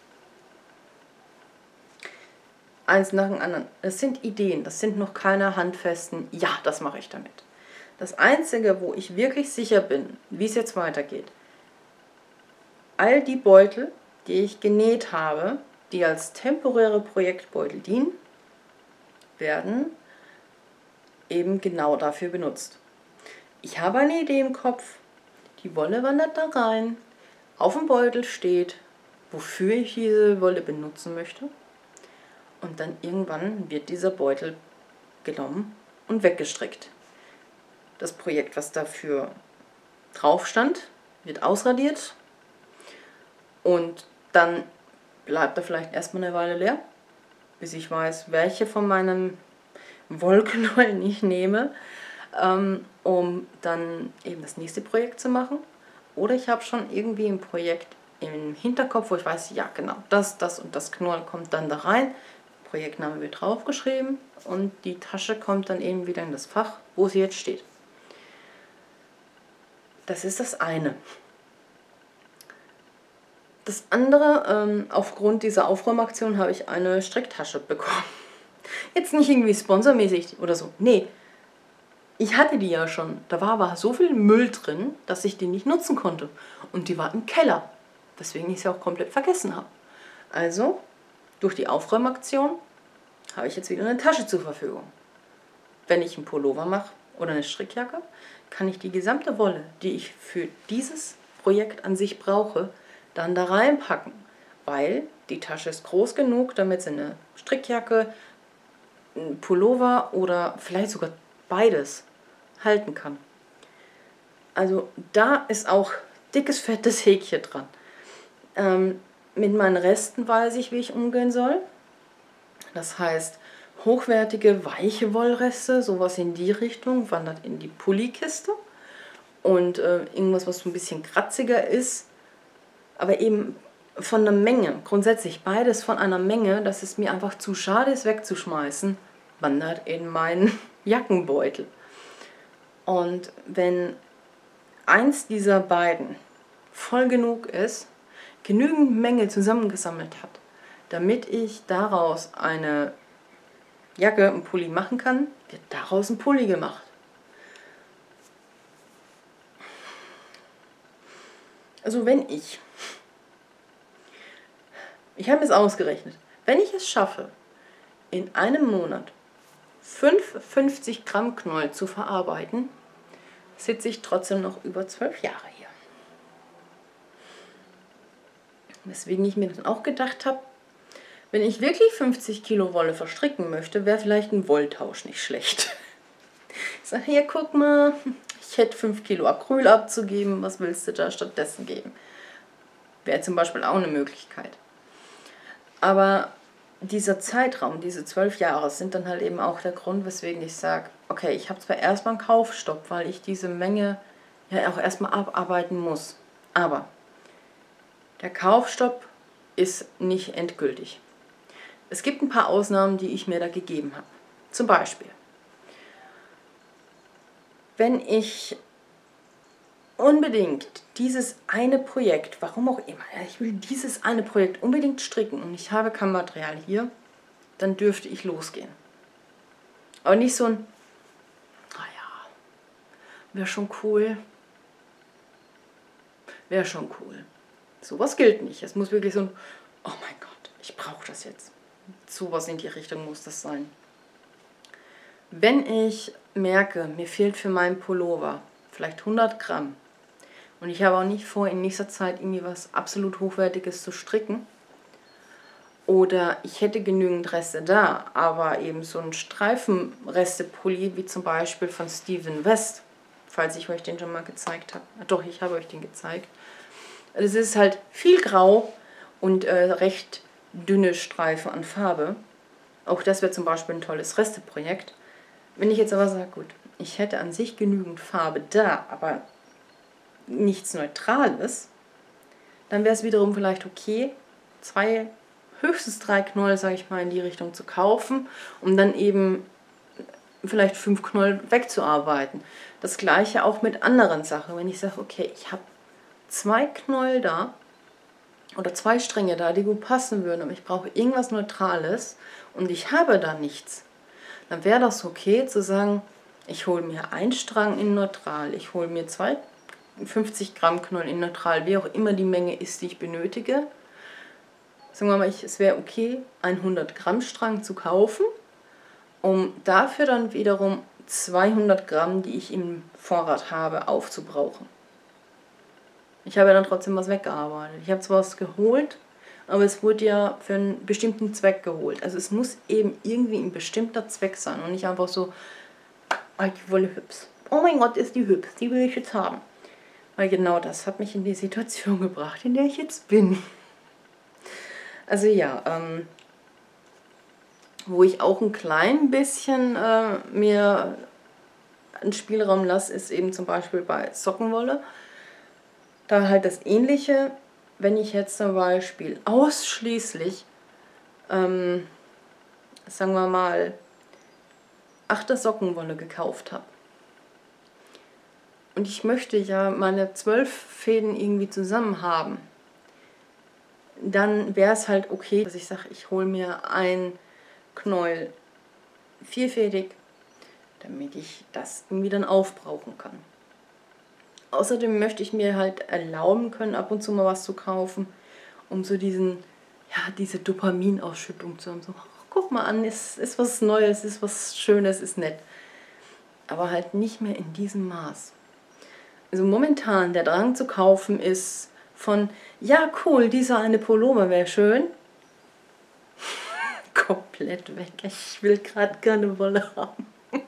eins nach dem anderen. Das sind Ideen, das sind noch keine handfesten, ja, das mache ich damit. Das Einzige, wo ich wirklich sicher bin, wie es jetzt weitergeht, all die Beutel, die ich genäht habe, die als temporäre Projektbeutel dienen, werden eben genau dafür benutzt. Ich habe eine Idee im Kopf, die Wolle wandert da rein, auf dem Beutel steht, wofür ich diese Wolle benutzen möchte, und dann irgendwann wird dieser Beutel genommen und weggestrickt. Das Projekt, was dafür drauf stand, wird ausradiert und dann bleibt er vielleicht erstmal eine Weile leer, bis ich weiß, welche von meinen Wollknäueln ich nehme, ähm, um dann eben das nächste Projekt zu machen. Oder ich habe schon irgendwie ein Projekt im Hinterkopf, wo ich weiß, ja genau, das, das und das Knäuel kommt dann da rein, Projektname wird draufgeschrieben und die Tasche kommt dann eben wieder in das Fach wo sie jetzt steht. Das ist das eine. Das andere, ähm, aufgrund dieser Aufräumaktion habe ich eine Stricktasche bekommen. Jetzt nicht irgendwie sponsormäßig oder so. Nee, ich hatte die ja schon. Da war aber so viel Müll drin, dass ich die nicht nutzen konnte. Und die war im Keller, weswegen ich sie auch komplett vergessen habe. Also, durch die Aufräumaktion habe ich jetzt wieder eine Tasche zur Verfügung. Wenn ich einen Pullover mache oder eine Strickjacke, kann ich die gesamte Wolle, die ich für dieses Projekt an sich brauche, dann da reinpacken. Weil die Tasche ist groß genug, damit sie eine Strickjacke, ein Pullover oder vielleicht sogar beides halten kann. Also da ist auch dickes, fettes Häkchen dran. Ähm, mit meinen Resten weiß ich, wie ich umgehen soll. Das heißt, hochwertige, weiche Wollreste, sowas in die Richtung, wandert in die Pullikiste. Und äh, irgendwas, was so ein bisschen kratziger ist, aber eben von der Menge, grundsätzlich beides von einer Menge, dass es mir einfach zu schade ist wegzuschmeißen, wandert in meinen Jackenbeutel. Und wenn eins dieser beiden voll genug ist, genügend Menge zusammengesammelt hat, damit ich daraus eine Jacke, einen Pulli machen kann, wird daraus ein Pulli gemacht. Also wenn ich, ich habe es ausgerechnet, wenn ich es schaffe, in einem Monat fünfundfünfzig Gramm Knoll zu verarbeiten, sitze ich trotzdem noch über zwölf Jahre hier. Weswegen ich mir dann auch gedacht habe, wenn ich wirklich fünfzig Kilo Wolle verstricken möchte, wäre vielleicht ein Wolltausch nicht schlecht. Ich sage, hier, guck mal, ich hätte fünf Kilo Acryl abzugeben, was willst du da stattdessen geben? Wäre zum Beispiel auch eine Möglichkeit. Aber dieser Zeitraum, diese zwölf Jahre, sind dann halt eben auch der Grund, weswegen ich sage, okay, ich habe zwar erstmal einen Kaufstopp, weil ich diese Menge ja auch erstmal abarbeiten muss. Aber der Kaufstopp ist nicht endgültig. Es gibt ein paar Ausnahmen, die ich mir da gegeben habe. Zum Beispiel, wenn ich unbedingt dieses eine Projekt, warum auch immer, ich will dieses eine Projekt unbedingt stricken und ich habe kein Material hier, dann dürfte ich losgehen. Aber nicht so ein, naja, wäre schon cool, wäre schon cool. Sowas gilt nicht. Es muss wirklich so ein, oh mein Gott, ich brauche das jetzt. Sowas in die Richtung muss das sein. Wenn ich merke, mir fehlt für meinen Pullover vielleicht hundert Gramm und ich habe auch nicht vor, in nächster Zeit irgendwie was absolut Hochwertiges zu stricken oder ich hätte genügend Reste da, aber eben so ein Streifenreste-Pulli wie zum Beispiel von Steven West, falls ich euch den schon mal gezeigt habe. Doch, ich habe euch den gezeigt. Es ist halt viel grau und äh, recht dünne Streifen an Farbe. Auch das wäre zum Beispiel ein tolles Resteprojekt. Wenn ich jetzt aber sage, gut, ich hätte an sich genügend Farbe da, aber nichts Neutrales, dann wäre es wiederum vielleicht okay, zwei, höchstens drei Knoll, sage ich mal, in die Richtung zu kaufen, um dann eben vielleicht fünf Knoll wegzuarbeiten. Das gleiche auch mit anderen Sachen. Wenn ich sage, okay, ich habe zwei Knoll da oder zwei Stränge da, die gut passen würden, aber ich brauche irgendwas Neutrales und ich habe da nichts, dann wäre das okay zu sagen, ich hole mir einen Strang in Neutral, ich hole mir zwei fünfzig Gramm Knoll in Neutral, wie auch immer die Menge ist, die ich benötige. Sagen wir mal, ich, es wäre okay, einen hundert Gramm Strang zu kaufen, um dafür dann wiederum zweihundert Gramm, die ich im Vorrat habe, aufzubrauchen. Ich habe ja dann trotzdem was weggearbeitet. Ich habe zwar was geholt, aber es wurde ja für einen bestimmten Zweck geholt. Also es muss eben irgendwie ein bestimmter Zweck sein und nicht einfach so, oh, die Wolle hübsch. Oh mein Gott, ist die hübsch, die will ich jetzt haben. Weil genau das hat mich in die Situation gebracht, in der ich jetzt bin. Also ja, ähm, wo ich auch ein klein bisschen äh, mir einen Spielraum lasse, ist eben zum Beispiel bei Sockenwolle. Da halt das Ähnliche, wenn ich jetzt zum Beispiel ausschließlich, ähm, sagen wir mal, achte Sockenwolle gekauft habe und ich möchte ja meine zwölf Fäden irgendwie zusammen haben, dann wäre es halt okay, dass ich sage, ich hole mir ein Knäuel vierfädig, damit ich das irgendwie dann aufbrauchen kann. Außerdem möchte ich mir halt erlauben können, ab und zu mal was zu kaufen, um so diesen, ja, diese Dopaminausschüttung zu haben. So, ach, guck mal an, es ist was Neues, ist was Schönes, ist nett. Aber halt nicht mehr in diesem Maß. Also momentan der Drang zu kaufen ist von, ja cool, dieser eine Pullover wäre schön, komplett weg. Ich will gerade keine Wolle haben.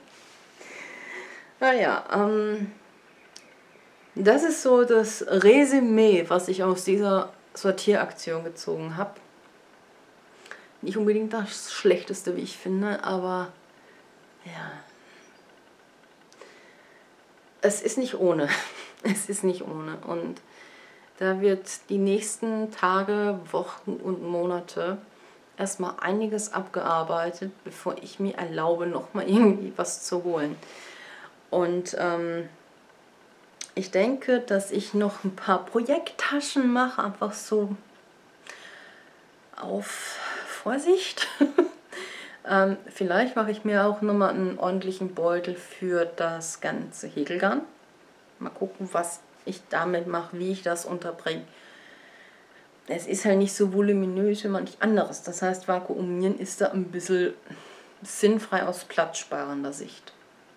Naja, ähm, das ist so das Resümee, was ich aus dieser Sortieraktion gezogen habe. Nicht unbedingt das Schlechteste, wie ich finde, aber ja, es ist nicht ohne. Es ist nicht ohne. Und da wird die nächsten Tage, Wochen und Monate erstmal einiges abgearbeitet, bevor ich mir erlaube, nochmal irgendwie was zu holen. Und ähm, ich denke, dass ich noch ein paar Projekttaschen mache, einfach so auf Vorsicht. ähm, vielleicht mache ich mir auch nochmal einen ordentlichen Beutel für das ganze Häkelgarn. Mal gucken, was ich damit mache, wie ich das unterbringe. Es ist halt nicht so voluminös wie manch anderes. Das heißt, vakuumieren ist da ein bisschen sinnfrei aus platzsparender Sicht.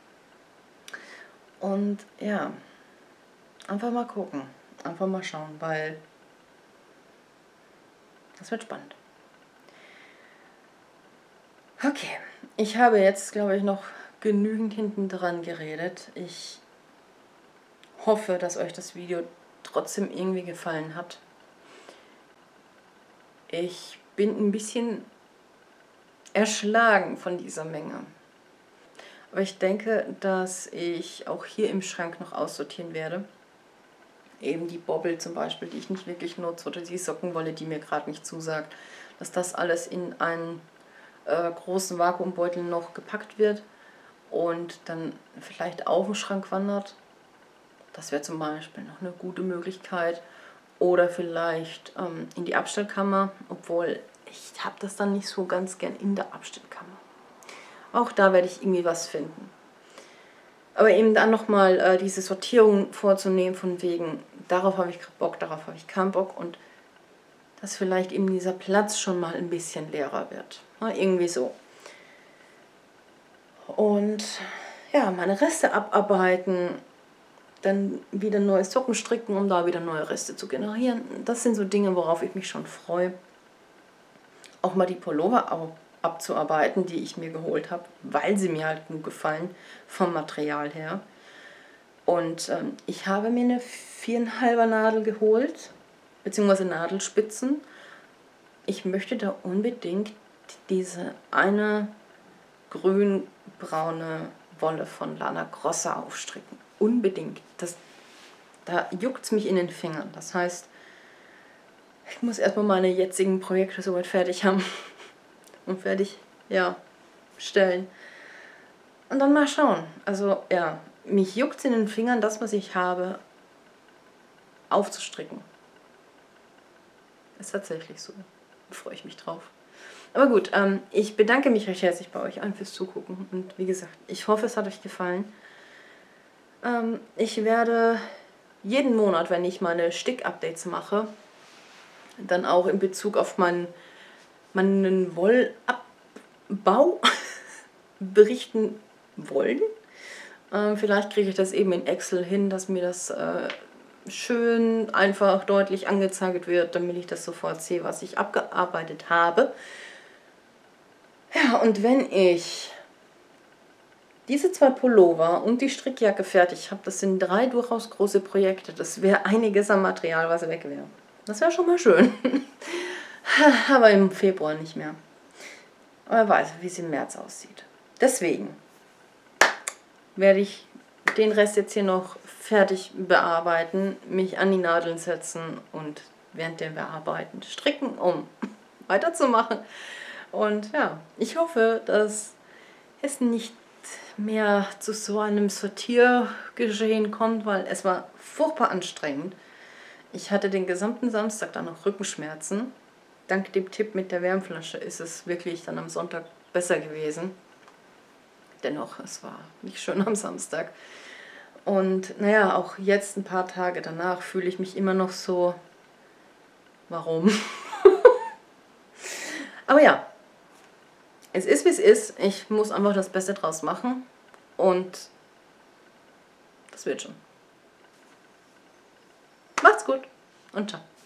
Und ja, einfach mal gucken. Einfach mal schauen, weil das wird spannend. Okay, ich habe jetzt, glaube ich, noch genügend hinten dran geredet. Ich hoffe, dass euch das Video trotzdem irgendwie gefallen hat. Ich bin ein bisschen erschlagen von dieser Menge. Aber ich denke, dass ich auch hier im Schrank noch aussortieren werde. Eben die Bobbel zum Beispiel, die ich nicht wirklich nutze, oder die Sockenwolle, die mir gerade nicht zusagt. Dass das alles in einen äh, großen Vakuumbeutel noch gepackt wird und dann vielleicht auf den Schrank wandert. Das wäre zum Beispiel noch eine gute Möglichkeit. Oder vielleicht ähm, in die Abstellkammer, obwohl ich habe das dann nicht so ganz gern in der Abstellkammer. Auch da werde ich irgendwie was finden. Aber eben dann nochmal äh, diese Sortierung vorzunehmen von wegen, darauf habe ich Bock, darauf habe ich keinen Bock. Und dass vielleicht eben dieser Platz schon mal ein bisschen leerer wird. Ja, irgendwie so. Und ja, meine Reste abarbeiten, dann wieder neue Socken stricken, um da wieder neue Reste zu generieren. Das sind so Dinge, worauf ich mich schon freue. Auch mal die Pullover abzuarbeiten, die ich mir geholt habe, weil sie mir halt gut gefallen, vom Material her. Und ähm, ich habe mir eine viereinhalber Nadel geholt, beziehungsweise Nadelspitzen. Ich möchte da unbedingt diese eine grün-braune Wolle von Lana Grossa aufstricken. Unbedingt. Das, da juckt es mich in den Fingern. Das heißt, ich muss erstmal meine jetzigen Projekte soweit fertig haben und fertig, ja, stellen. Und dann mal schauen. Also, ja, mich juckt es in den Fingern, das, was ich habe, aufzustricken. Ist tatsächlich so. Da freue ich mich drauf. Aber gut, ähm, ich bedanke mich recht herzlich bei euch allen fürs Zugucken. Und wie gesagt, ich hoffe, es hat euch gefallen. Ähm, ich werde jeden Monat, wenn ich meine Stick-Updates mache, dann auch in Bezug auf meinen, meinen Wollabbau berichten wollen. Ähm, vielleicht kriege ich das eben in Excel hin, dass mir das äh, schön, einfach, deutlich angezeigt wird, damit ich das sofort sehe, was ich abgearbeitet habe. Ja, und wenn ich diese zwei Pullover und die Strickjacke fertig habe, das sind drei durchaus große Projekte. Das wäre einiges an Material, was weg wäre. Das wäre schon mal schön. Aber im Februar nicht mehr. Aber wer weiß, wie es im März aussieht. Deswegen werde ich den Rest jetzt hier noch fertig bearbeiten, mich an die Nadeln setzen und während der Bearbeiten stricken, um weiterzumachen. Und ja, ich hoffe, dass es nicht mehr zu so einem Sortiergeschehen kommt, weil es war furchtbar anstrengend. Ich hatte den gesamten Samstag dann noch Rückenschmerzen. Dank dem Tipp mit der Wärmflasche ist es wirklich dann am Sonntag besser gewesen. Dennoch, es war nicht schön am Samstag. Und naja, auch jetzt ein paar Tage danach fühle ich mich immer noch so, warum? Aber ja, es ist wie es ist. Ich muss einfach das Beste draus machen und das wird schon. Macht's gut und ciao.